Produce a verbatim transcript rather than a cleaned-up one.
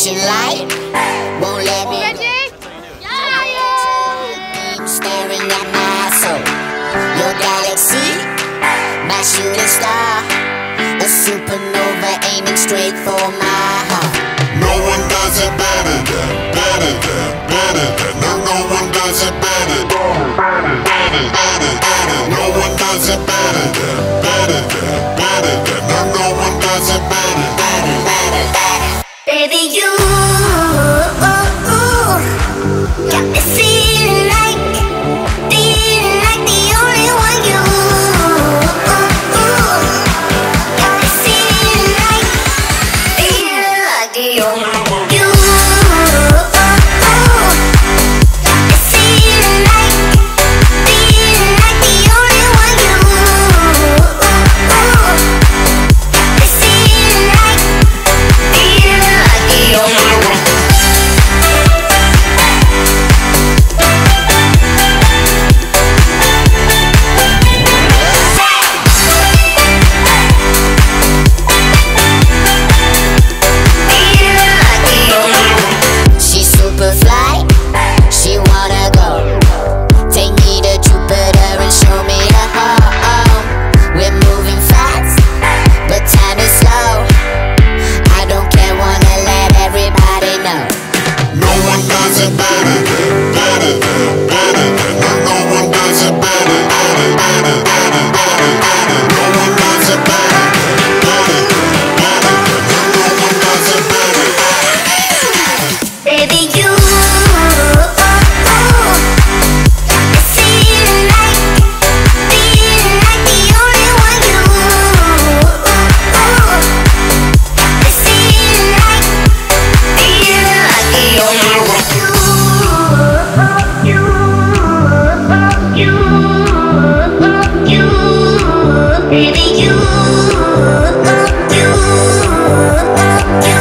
flashing light won't let me staring at my soul. Your galaxy, my shooting star, a supernova aiming straight for my heart. No one does it better than, better than, better than. No, no one does it better than, better, better, better, better. No one does it better than, better than, better than. No, no one does it better, better, better, better. Baby, you got me feeling like, feeling like the only one. You got me feeling like, feeling like the only one. You got me feeling like, feeling like the only one. You got me feeling like, feeling like the only one. She's super fly, she wanna go. Take me to Jupiter and show me the home. We're moving fast, but time is slow. I don't care, wanna let everybody know. No one does it better than, better than, better than. No, no one does it better, better, better, better, better, better. No one does it better than, better than, better than. No, no one does it better, better, better. Baby, you got me feeling like, feeling like the only one. You got me feeling like, feeling like the only one. You, you, you, baby, you, you, you.